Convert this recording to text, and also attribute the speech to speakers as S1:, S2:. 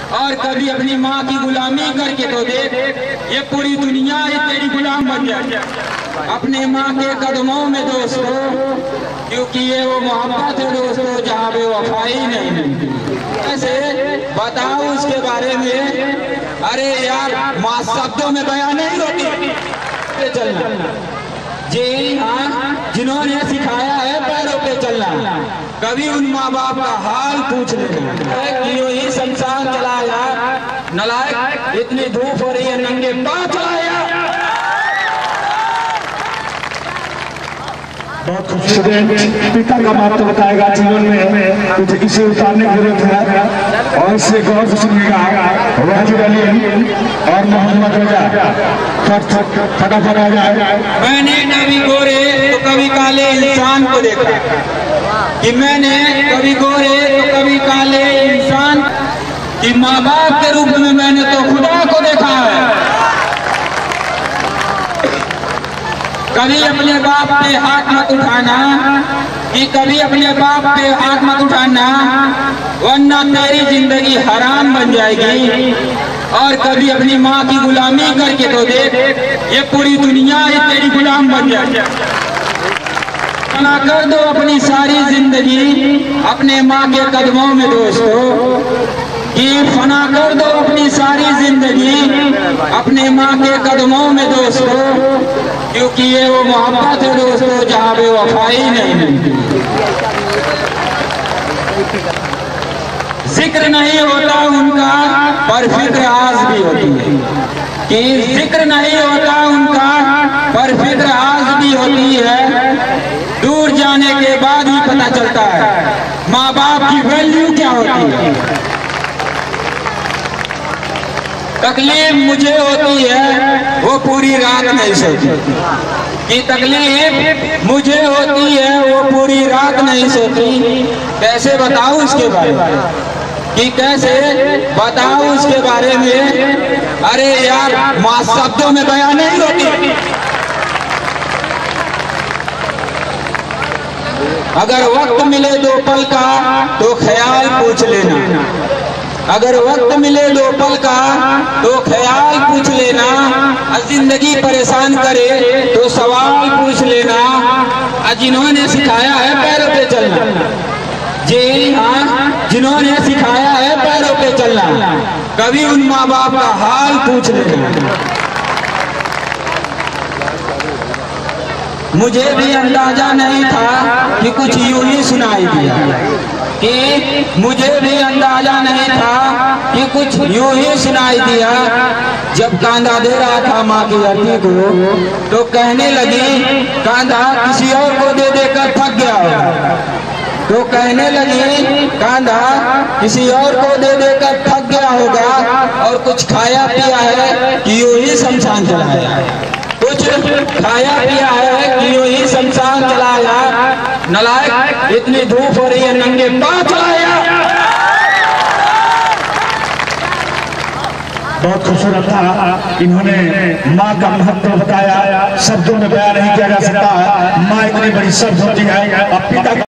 S1: और कभी अपनी माँ की गुलामी करके तो देख, ये पूरी दुनिया ही तेरी गुलाम बन जाए अपने माँ के कदमों में दोस्तों, क्योंकि ये वो मोहब्बत है दोस्तों जहाँ पे वफाई नहीं मिलती। ऐसे बताओ उसके बारे में। अरे यार माँ शब्दों में बयान नहीं होती। चलना जी हाँ, जिन्होंने सिखाया है पैरों पे चलना, कभी उन माँ बाप का हाल पूछ लेना कि ही शमशान चलाया नलायक, इतनी धूप हो रही है नंगे पाँव चलाया।
S2: बहुत खूबसूरत पिता का महत्व बताएगा जीवन में, कुछ इसे उतारने की जरूरत है और इसे गौर से सुनिएगा। वाजिद अली और मोहम्मद रजा फटाफट आ जाए।
S1: मैंने कभी गोरे तो कभी काले इंसान को देखा, कि मैंने कभी गोरे तो कभी काले इंसान, कि माँ बाप के रूप में मैंने तो खुदा को देखा है। कभी अपने बाप पे हाथ मत उठाना, कि कभी अपने बाप पे हाथ मत उठाना, वरना तेरी जिंदगी हराम बन जाएगी। और कभी अपनी माँ की गुलामी करके तो देख, ये पूरी दुनिया ही तेरी गुलाम बन जाएगी। फना कर दो अपनी सारी जिंदगी अपने माँ के कदमों में दोस्तों, कि फना कर दो अपनी सारी जिंदगी अपने माँ के कदमों में दोस्तों, क्योंकि ये वो मोहब्बत है दोस्तों जहाँ पे वफाई नहीं मिलती। जिक्र नहीं होता उनका पर फिक्र आज भी होती है, कि जिक्र नहीं होता उनका पर फिक्र आज भी होती है। दूर जाने के बाद ही पता चलता है माँ बाप की वैल्यू क्या होती है। तकलीफ मुझे होती है वो पूरी रात नहीं सोती, कि तकलीफ मुझे होती है वो पूरी रात नहीं सोती। कैसे बताऊं उसके बारे में, कि कैसे बताऊं उसके बारे में। अरे यार माँ शब्दों में बयान नहीं होती। अगर वक्त मिले 2 पल का तो ख्याल पूछ लेना, अगर वक्त मिले 2 पल का तो ख्याल पूछ लेना। जिंदगी परेशान करे तो सवाल पूछ लेना। जिन्होंने सिखाया है पैरों पे चलना, जी हाँ, जिन्होंने सिखाया है पैरों पे चलना, कभी उन माँ बाप का हाल पूछ लेना। मुझे भी अंदाजा नहीं था कि कुछ यूं ही सुनाई दिया, कि मुझे भी अंदाजा नहीं था कि कुछ यूं ही सुनाई दिया। जब कांधा दे रहा था माँ की अर्थी को, तो कहने लगी कांधा किसी और को दे देकर थक गया होगा, तो कहने लगी कांधा किसी और को दे देकर थक गया होगा, और कुछ खाया पिया है कि यूं ही शमशान चलाया, कुछ खाया पिया है कि यूं ही शमशान चलाया। नलायक, इतनी धूप हो रही है नंगे पाँव चलाया।
S2: बहुत खूबसूरत था। इन्होंने माँ का महत्व बताया, शब्दों में बयान नहीं किया जा सकता। माँ इतनी बड़ी शब्द होती है। अब पिता